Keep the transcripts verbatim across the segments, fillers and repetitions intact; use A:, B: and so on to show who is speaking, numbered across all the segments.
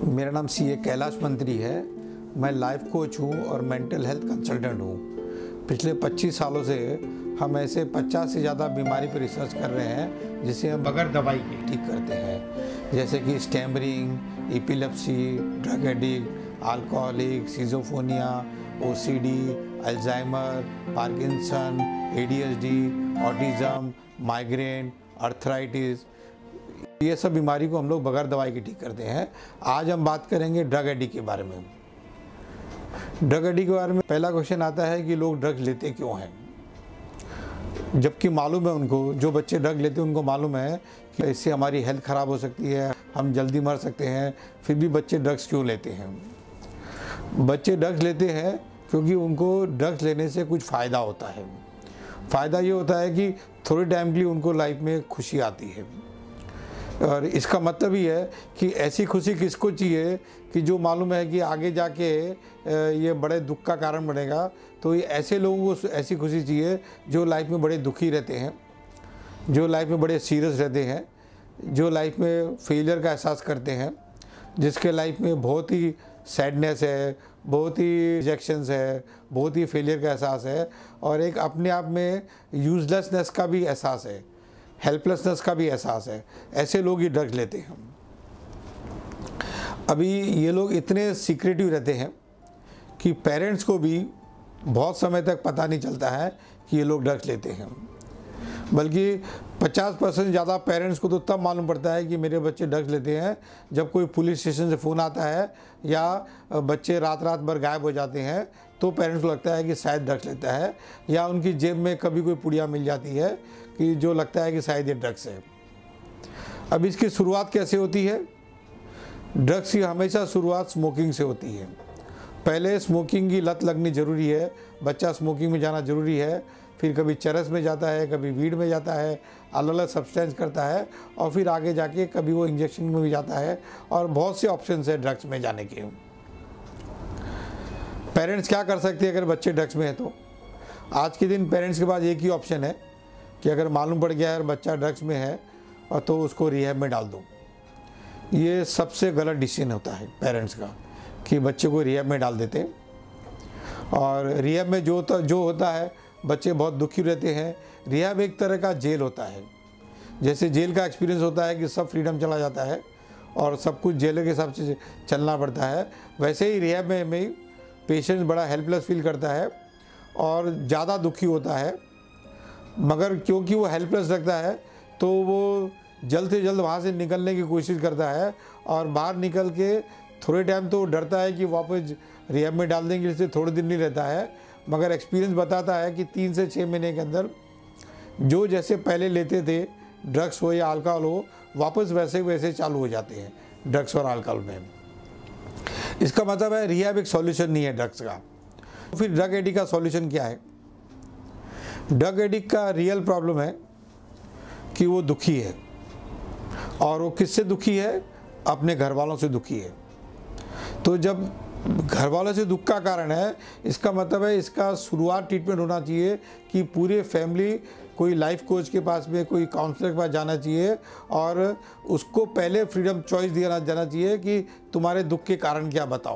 A: मेरा नाम सी ए कैलाश मंत्री है। मैं लाइफ कोच हूँ और मेंटल हेल्थ कंसल्टेंट हूँ। पिछले पच्चीस सालों से हम ऐसे पचास से ज़्यादा बीमारी पर रिसर्च कर रहे हैं जिसे हम बगैर दवाई के ठीक करते हैं, जैसे कि stammering, epilepsy, drug addict, alcoholic, schizophrenia, O C D, Alzheimer, Parkinson, A D H D, autism, migraine, arthritis, ये सब बीमारी को हम लोग बगैर दवाई के ठीक करते हैं। आज हम बात करेंगे ड्रग एडिक्ट के बारे में। ड्रग एडिक्ट के बारे में पहला क्वेश्चन आता है कि लोग ड्रग लेते क्यों हैं, जबकि मालूम है उनको, जो बच्चे ड्रग लेते हैं उनको मालूम है कि इससे हमारी हेल्थ ख़राब हो सकती है, हम जल्दी मर सकते हैं, फिर भी बच्चे ड्रग्स क्यों लेते हैं। बच्चे ड्रग्स लेते हैं क्योंकि उनको ड्रग्स लेने से कुछ फ़ायदा होता है। फ़ायदा ये होता है कि थोड़े टाइम के लिए उनको लाइफ में खुशी आती है, और इसका मतलब ही है कि ऐसी खुशी किसको चाहिए कि जो मालूम है कि आगे जाके ये बड़े दुख का कारण बनेगा। तो ये ऐसे लोगों को ऐसी खुशी चाहिए जो लाइफ में बड़े दुखी रहते हैं, जो लाइफ में बड़े सीरियस रहते हैं, जो लाइफ में फेलियर का एहसास करते हैं, जिसके लाइफ में बहुत ही सैडनेस है, बहुत ही रिजेक्शंस है, बहुत ही फेलियर का एहसास है, और एक अपने आप में यूजलेसनेस का भी एहसास है, हेल्पलेसनेस का भी एहसास है। ऐसे लोग ही ड्रग्स लेते हैं। अभी ये लोग इतने सीक्रेटिव रहते हैं कि पेरेंट्स को भी बहुत समय तक पता नहीं चलता है कि ये लोग ड्रग्स लेते हैं। बल्कि पचास परसेंट ज़्यादा पेरेंट्स को तो तब मालूम पड़ता है कि मेरे बच्चे ड्रग्स लेते हैं जब कोई पुलिस स्टेशन से फ़ोन आता है या बच्चे रात रात भर गायब हो जाते हैं, तो पेरेंट्स को लगता है कि शायद ड्रग्स लेता है, या उनकी जेब में कभी कोई पुड़िया मिल जाती है कि जो लगता है कि शायद ये ड्रग्स है। अब इसकी शुरुआत कैसे होती है? ड्रग्स की हमेशा शुरुआत स्मोकिंग से होती है। पहले स्मोकिंग की लत लगनी ज़रूरी है, बच्चा स्मोकिंग में जाना ज़रूरी है, फिर कभी चरस में जाता है, कभी वीड में जाता है, अलग अलग सब्सटेंस करता है, और फिर आगे जाके कभी वो इंजेक्शन में भी जाता है, और बहुत से ऑप्शंस है ड्रग्स में जाने के। पेरेंट्स क्या कर सकते हैं अगर बच्चे ड्रग्स में है? तो आज के दिन पेरेंट्स के पास एक ही ऑप्शन है कि अगर मालूम पड़ गया है बच्चा ड्रग्स में है और तो उसको रिहैब में डाल दो। ये सबसे गलत डिसीजन होता है पेरेंट्स का कि बच्चे को रिहैब में डाल देते हैं। और रिहैब में जो होता जो होता है बच्चे बहुत दुखी रहते हैं। रिहैब एक तरह का जेल होता है। जैसे जेल का एक्सपीरियंस होता है कि सब फ्रीडम चला जाता है और सब कुछ जेल के हिसाब से चलना पड़ता है, वैसे ही रिहैब में में पेशेंट बड़ा हेल्पलेस फील करता है और ज़्यादा दुखी होता है। मगर क्योंकि वो हेल्पलेस लगता है तो वो जल्द से जल्द वहाँ से निकलने की कोशिश करता है, और बाहर निकल के थोड़े टाइम तो डरता है कि वापस रिहैब में डाल देंगे, इससे थोड़े दिन नहीं रहता है। मगर एक्सपीरियंस बताता है कि तीन से छः महीने के अंदर जो जैसे पहले लेते थे, ड्रग्स हो या अल्कोहल हो, वापस वैसे वैसे चालू हो जाते हैं ड्रग्स और अल्कोहल में। इसका मतलब है रिहैब एक सॉल्यूशन नहीं है ड्रग्स का। तो फिर ड्रग एडिक्ट का सॉल्यूशन क्या है? ड्रग एडिक्ट का रियल प्रॉब्लम है कि वो दुखी है, और वो किससे दुखी है? अपने घर वालों से दुखी है। तो जब घर वालों से दुख का कारण है, इसका मतलब है इसका शुरुआत ट्रीटमेंट होना चाहिए कि पूरे फैमिली कोई लाइफ कोच के पास में, कोई काउंसलर के पास जाना चाहिए, और उसको पहले फ्रीडम चॉइस दिया जाना चाहिए कि तुम्हारे दुख के कारण क्या, बताओ।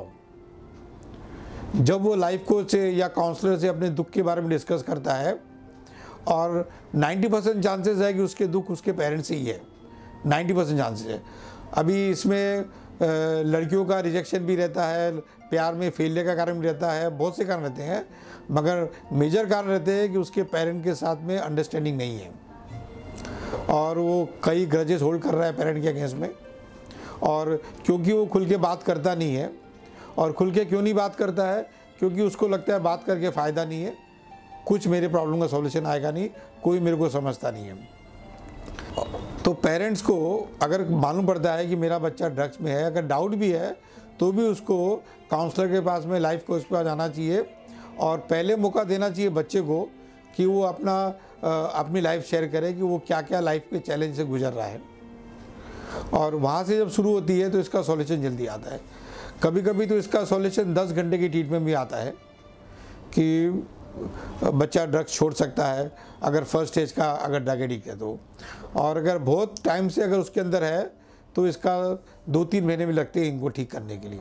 A: जब वो लाइफ कोच से या काउंसलर से अपने दुख के बारे में डिस्कस करता है, और नब्बे परसेंट चांसेस है कि उसके दुख उसके पेरेंट्स से ही है, नब्बे परसेंट चांसेस है। अभी इसमें लड़कियों का रिजेक्शन भी रहता है, प्यार में फेलियर का कारण भी रहता है, बहुत से कारण रहते हैं, मगर मेजर कारण रहते हैं कि उसके पेरेंट के साथ में अंडरस्टैंडिंग नहीं है, और वो कई ग्रजेस होल्ड कर रहा है पेरेंट के अगेंस्ट में। और क्योंकि वो खुल के बात करता नहीं है, और खुल के क्यों नहीं बात करता है? क्योंकि उसको लगता है बात करके फ़ायदा नहीं है, कुछ मेरे प्रॉब्लम का सॉल्यूशन आएगा नहीं, कोई मेरे को समझता नहीं है। तो पेरेंट्स को अगर मालूम पड़ता है कि मेरा बच्चा ड्रग्स में है, अगर डाउट भी है, तो भी उसको काउंसलर के पास में, लाइफ कोच के पास जाना चाहिए, और पहले मौका देना चाहिए बच्चे को कि वो अपना अपनी लाइफ शेयर करे कि वो क्या क्या लाइफ के चैलेंज से गुजर रहा है। और वहाँ से जब शुरू होती है तो इसका सॉल्यूशन जल्दी आता है। कभी कभी तो इसका सॉल्यूशन दस घंटे की ट्रीटमेंट में आता है कि बच्चा ड्रग्स छोड़ सकता है अगर फर्स्ट स्टेज का अगर ड्रग एडिक्ट है तो। और अगर बहुत टाइम से अगर उसके अंदर है तो इसका दो तीन महीने में लगते हैं इनको ठीक करने के लिए।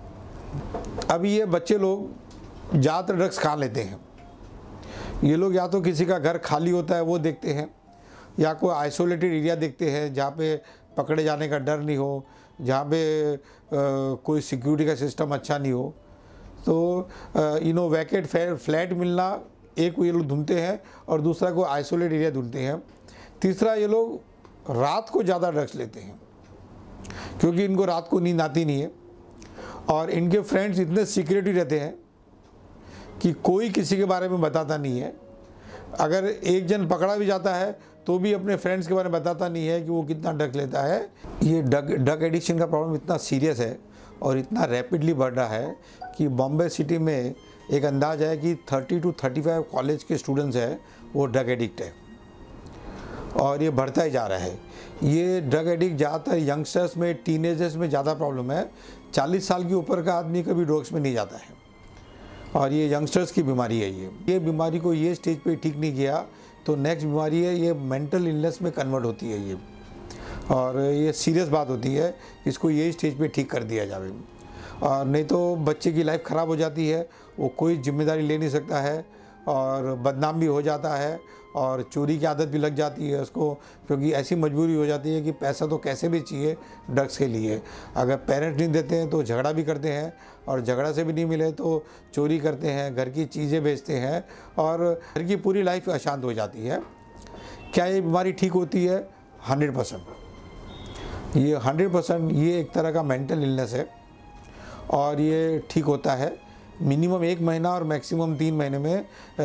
A: अभी ये बच्चे लोग ज़्यादातर ड्रग्स खा लेते हैं। ये लोग या तो किसी का घर खाली होता है वो देखते हैं, या कोई आइसोलेटेड एरिया देखते हैं जहाँ पे पकड़े जाने का डर नहीं हो, जहाँ पे आ, कोई सिक्योरिटी का सिस्टम अच्छा नहीं हो। तो यू नो वैकेट फ्लैट मिलना एक ये लोग ढूंढते हैं, और दूसरा को आइसोलेट एरिया ढूंढते हैं। तीसरा ये लोग रात को ज़्यादा ड्रग्स लेते हैं क्योंकि इनको रात को नींद आती नहीं है, और इनके फ्रेंड्स इतने सीक्रेटिव रहते हैं कि कोई किसी के बारे में बताता नहीं है। अगर एक जन पकड़ा भी जाता है तो भी अपने फ्रेंड्स के बारे में बताता नहीं है कि वो कितना ड्रग लेता है। ये ड्रग ड्रग एडिक्शन का प्रॉब्लम इतना सीरियस है और इतना रैपिडली बढ़ रहा है कि बॉम्बे सिटी में एक अंदाज है कि तीस टू पैंतीस कॉलेज के स्टूडेंट्स हैं वो ड्रग एडिक्ट है, और ये बढ़ता ही जा रहा है। ये ड्रग एडिक्ट ज़्यादातर यंगस्टर्स में, टीनेजर्स में ज़्यादा प्रॉब्लम है। चालीस साल के ऊपर का आदमी कभी ड्रग्स में नहीं जाता है, और ये यंगस्टर्स की बीमारी है। ये ये बीमारी को ये स्टेज पे ठीक नहीं किया तो नेक्स्ट बीमारी है, ये मेंटल इलनेस में कन्वर्ट होती है ये, और ये सीरियस बात होती है। इसको ये स्टेज पे ठीक कर दिया जाए, और नहीं तो बच्चे की लाइफ ख़राब हो जाती है। वो कोई जिम्मेदारी ले नहीं सकता है, और बदनाम भी हो जाता है, और चोरी की आदत भी लग जाती है उसको, क्योंकि ऐसी मजबूरी हो जाती है कि पैसा तो कैसे भी चाहिए ड्रग्स के लिए। अगर पेरेंट्स नहीं देते हैं तो झगड़ा भी करते हैं, और झगड़ा से भी नहीं मिले तो चोरी करते हैं, घर की चीज़ें बेचते हैं, और घर की पूरी लाइफ अशांत हो जाती है। क्या ये बीमारी ठीक होती है? हंड्रेड परसेंट ये हंड्रेड परसेंट ये एक तरह का मेंटल इलनेस है, और ये ठीक होता है मिनिमम एक महीना और मैक्सिमम तीन महीने में।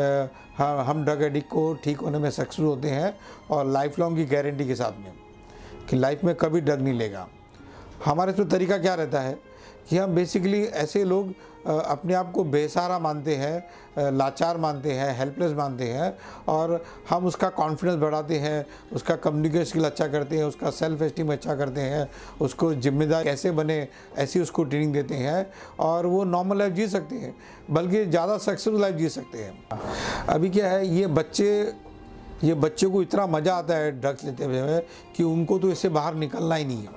A: आ, हम ड्रग एडिक्ट को ठीक होने में सक्सेस होते हैं, और लाइफ लॉन्ग की गारंटी के साथ में कि लाइफ में कभी ड्रग नहीं लेगा। हमारे तो तरीका क्या रहता है कि हम बेसिकली ऐसे लोग अपने आप को बेसहारा मानते हैं, लाचार मानते हैं, हेल्पलेस मानते हैं, और हम उसका कॉन्फिडेंस बढ़ाते हैं, उसका कम्युनिकेशन स्किल अच्छा करते हैं, उसका सेल्फ एस्टीम अच्छा करते हैं, उसको जिम्मेदार कैसे बने ऐसी उसको ट्रेनिंग देते हैं, और वो नॉर्मल लाइफ जी सकते हैं, बल्कि ज़्यादा सक्सेसफुल लाइफ जी सकते हैं। अभी क्या है, ये बच्चे ये बच्चे को इतना मज़ा आता है ड्रग्स लेते हुए कि उनको तो इससे बाहर निकलना ही नहीं है।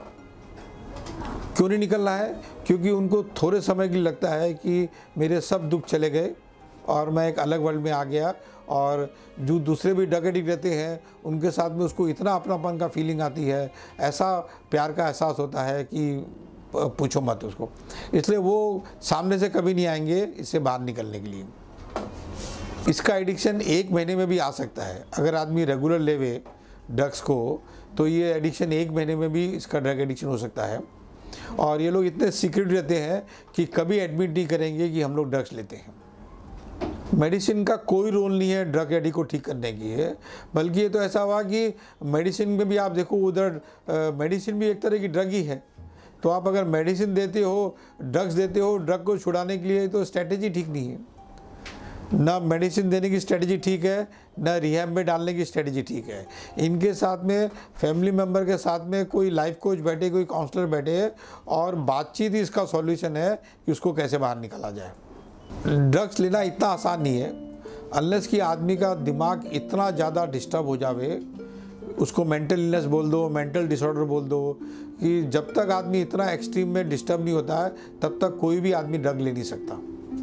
A: क्यों नहीं निकलना है? क्योंकि उनको थोड़े समय के लिए लगता है कि मेरे सब दुख चले गए और मैं एक अलग वर्ल्ड में आ गया, और जो दूसरे भी ड्रग एडिक्ट रहते हैं उनके साथ में उसको इतना अपनापन का फीलिंग आती है, ऐसा प्यार का एहसास होता है कि पूछो मत उसको। इसलिए वो सामने से कभी नहीं आएंगे इससे बाहर निकलने के लिए। इसका एडिक्शन एक महीने में भी आ सकता है। अगर आदमी रेगुलर लेवे ड्रग्स को तो ये एडिक्शन एक महीने में भी इसका ड्रग एडिक्शन हो सकता है। और ये लोग इतने सीक्रेट रहते हैं कि कभी एडमिट नहीं करेंगे कि हम लोग ड्रग्स लेते हैं। मेडिसिन का कोई रोल नहीं है ड्रग एडिक्ट को ठीक करने की है, बल्कि ये तो ऐसा हुआ कि मेडिसिन में भी आप देखो, उधर मेडिसिन भी एक तरह की ड्रग ही है। तो आप अगर मेडिसिन देते हो, ड्रग्स देते हो ड्रग को छुड़ाने के लिए, तो स्ट्रेटेजी ठीक नहीं है। ना मेडिसिन देने की स्ट्रेटजी ठीक है, ना रिहैब में डालने की स्ट्रेटजी ठीक है। इनके साथ में फैमिली मेम्बर के साथ में कोई लाइफ कोच बैठे, कोई काउंसलर बैठे, और बातचीत ही इसका सॉल्यूशन है कि उसको कैसे बाहर निकाला जाए। ड्रग्स लेना इतना आसान नहीं है, अनलेस कि आदमी का दिमाग इतना ज़्यादा डिस्टर्ब हो जावे, उसको मेंटल इलनेस बोल दो, मेंटल डिसऑर्डर बोल दो, कि जब तक आदमी इतना एक्सट्रीम में डिस्टर्ब नहीं होता है तब तक कोई भी आदमी ड्रग ले नहीं सकता।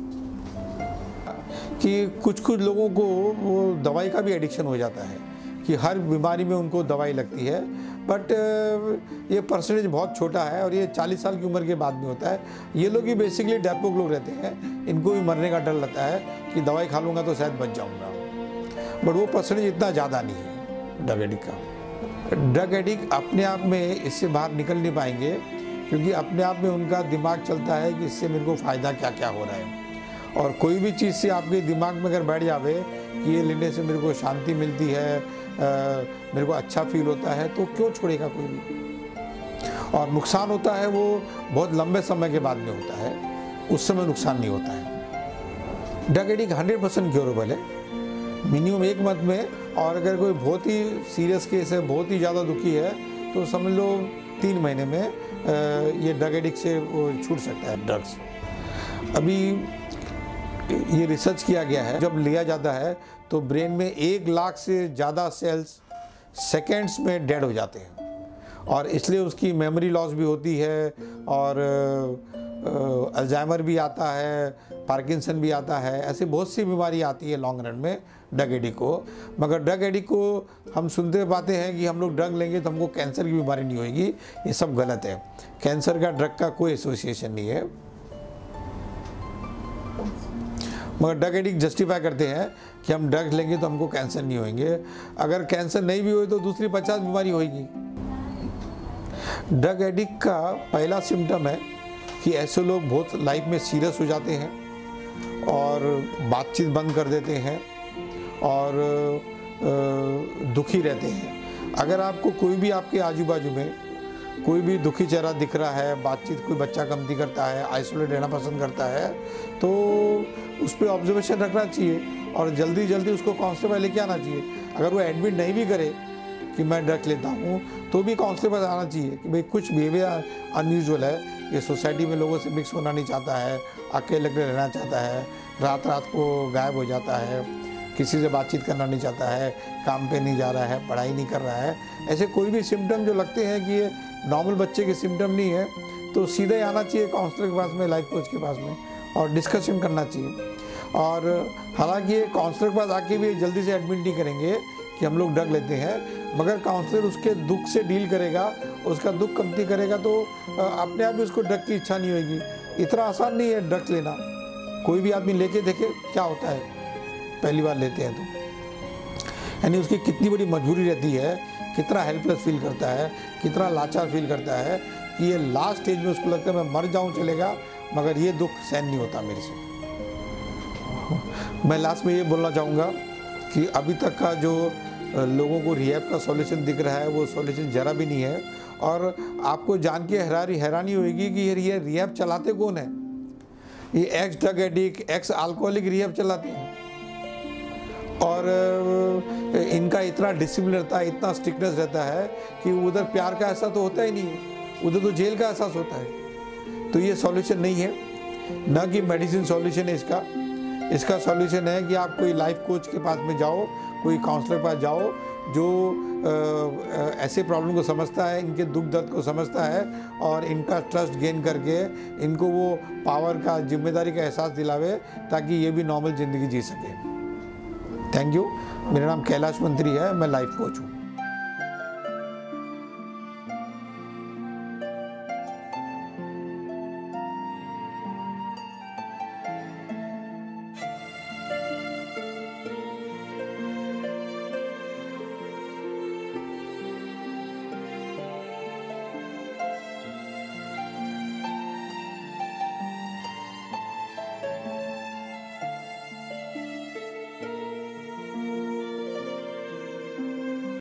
A: कि कुछ कुछ लोगों को वो दवाई का भी एडिक्शन हो जाता है कि हर बीमारी में उनको दवाई लगती है, बट ये परसेंटेज बहुत छोटा है, और ये चालीस साल की उम्र के बाद में होता है। ये लोग ही बेसिकली डैपोक लोग रहते हैं, इनको भी मरने का डर लगता है कि दवाई खा लूँगा तो शायद बच जाऊँगा, बट वो परसेंटेज इतना ज़्यादा नहीं है ड्रग एडिक्ट का। ड्रग एडिक्ट अपने आप में इससे बाहर निकल नहीं पाएंगे, क्योंकि अपने आप में उनका दिमाग चलता है कि इससे मेरे को फ़ायदा क्या क्या हो रहा है। और कोई भी चीज़ से आपके दिमाग में अगर बैठ जावे कि ये लेने से मेरे को शांति मिलती है, आ, मेरे को अच्छा फील होता है, तो क्यों छोड़ेगा कोई भी। और नुकसान होता है वो बहुत लंबे समय के बाद में होता है, उस समय नुकसान नहीं होता है। Drug addict hundred percent curable है मिनिमम एक मंथ में, और अगर कोई बहुत ही सीरियस केस है, बहुत ही ज़्यादा दुखी है, तो समझ लो तीन महीने में आ, ये ड्रग एडिक्ट से छूट सकता है ड्रग्स। अभी ये रिसर्च किया गया है, जब लिया जाता है तो ब्रेन में एक लाख से ज़्यादा सेल्स सेकेंड्स में डेड हो जाते हैं, और इसलिए उसकी मेमोरी लॉस भी होती है और अल्जाइमर भी आता है, पार्किंसन भी आता है, ऐसी बहुत सी बीमारी आती है लॉन्ग रन में ड्रग एडिक्ट को। मगर ड्रग एडिक्ट को हम सुनते पाते हैं कि हम लोग ड्रग लेंगे तो हमको कैंसर की बीमारी नहीं होगी। ये सब गलत है। कैंसर का ड्रग का कोई एसोसिएशन नहीं है। मगर ड्रग एडिक्ट जस्टिफाई करते हैं कि हम ड्रग लेंगे तो हमको कैंसर नहीं होंगे। अगर कैंसर नहीं भी हुई तो दूसरी पचास बीमारी होगी। ड्रग एडिक्ट का पहला सिम्टम है कि ऐसे लोग बहुत लाइफ में सीरियस हो जाते हैं और बातचीत बंद कर देते हैं और दुखी रहते हैं। अगर आपको कोई भी आपके आजू बाजू में कोई भी दुखी चेहरा दिख रहा है, बातचीत कोई बच्चा कमती करता है, आइसोलेट रहना पसंद करता है, तो उस पर ऑब्जर्वेशन रखना चाहिए और जल्दी जल्दी उसको काउंसलर पर लेके आना चाहिए। अगर वो एडमिट नहीं भी करे कि मैं ड्रग लेता हूँ तो भी काउंसलर पर आना चाहिए कि भाई कुछ बिहेवियर अनयूजुअल है, ये सोसाइटी में लोगों से मिक्स होना नहीं चाहता है, अकेले रहना चाहता है, रात रात को गायब हो जाता है, किसी से बातचीत करना नहीं चाहता है, काम पे नहीं जा रहा है, पढ़ाई नहीं कर रहा है। ऐसे कोई भी सिम्टम जो लगते हैं कि ये नॉर्मल बच्चे के सिम्टम नहीं है तो सीधे आना चाहिए काउंसलर के पास में, लाइफ कोच के पास में और डिस्कशन करना चाहिए। और हालांकि ये काउंसलर के पास आके भी जल्दी से एडमिट नहीं करेंगे कि हम लोग ड्रग लेते हैं, मगर काउंसलर उसके दुख से डील करेगा, उसका दुख कमती करेगा तो अपने आप ही उसको ड्रग की इच्छा नहीं होगी। इतना आसान नहीं है ड्रग लेना। कोई भी आदमी लेके देखे क्या होता है पहली बार लेते हैं तो, यानी उसकी कितनी बड़ी मजबूरी रहती है, कितना हेल्पलेस फील करता है, कितना लाचार फील करता है कि ये लास्ट स्टेज में उसको लगता है मैं मर जाऊं चलेगा, मगर ये दुख सहन नहीं होता मेरे से। मैं लास्ट में ये बोलना चाहूँगा कि अभी तक का जो लोगों को रिहैब का सॉल्यूशन दिख रहा है वो सॉल्यूशन ज़रा भी नहीं है। और आपको जान के हैरानी हैरानी होगी कि ये रिहैब चलाते कौन है। ये ex drug addict, ex alcoholic rehab चलाते हैं और इनका इतना डिसिप्लिन रहता है, इतना स्ट्रिक्टनेस रहता है कि उधर प्यार का एहसास तो होता ही नहीं है, उधर तो जेल का एहसास होता है। तो ये सॉल्यूशन नहीं है, ना कि मेडिसिन सॉल्यूशन है इसका। इसका सॉल्यूशन है कि आप कोई लाइफ कोच के पास में जाओ, कोई काउंसलर के पास जाओ जो आ, ऐसे प्रॉब्लम को समझता है, इनके दुख दर्द को समझता है और इनका ट्रस्ट गेन करके इनको वो पावर का, जिम्मेदारी का एहसास दिलावे ताकि ये भी नॉर्मल ज़िंदगी जी सके। Thank you. मेरा नाम कैलाश मंत्री है, मैं लाइफ कोच हूँ।